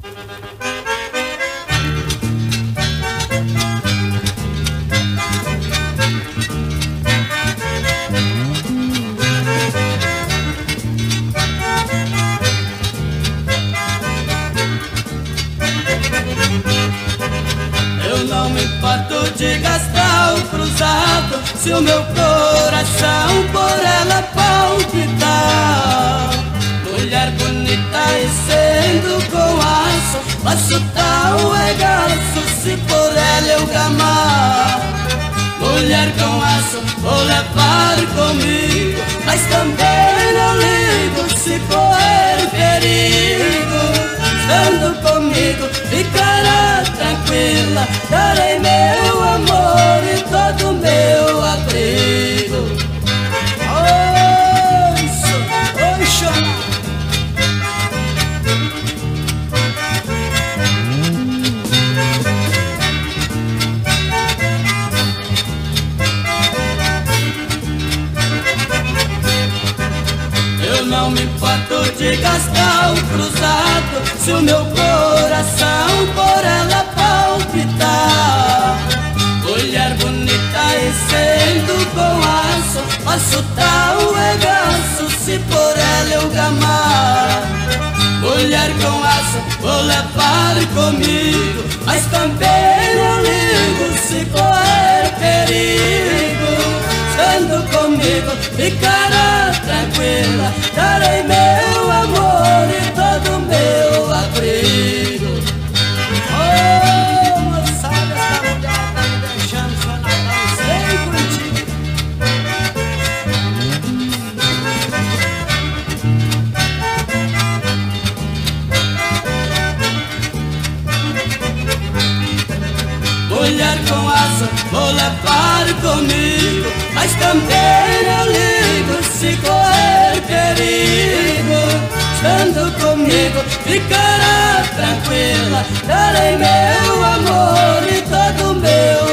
Eu não me importo de gastar o cruzado, se o meu coração por ela palpitar. Mulher bonita e sendo com aço, faço tal regaço se por ela eu gamar. Mulher com aço vou levar comigo, mas também não ligo se correr perigo. Estando comigo ficará tranquila, darei meu amor e todo meu abrigo. Oi, chama. Eu não me importo de gastar o cruzado, se o meu coração por ela palpitar. Mulher bonita e sendo com aço, faço tal regaço se por ela eu gamar. Mulher com aço vou levar comigo, mas também não ligo se correr perigo. Estando comigo ficará tranquila, darei meu amor e todo meu abrigo. Oh, moçada, essa mulher tá me deixando só na mão, sei contigo. Mulher com aço vou levar comigo, mas também não ligo se correr perigo. Estando comigo ficará tranquila, darei meu amor e todo meu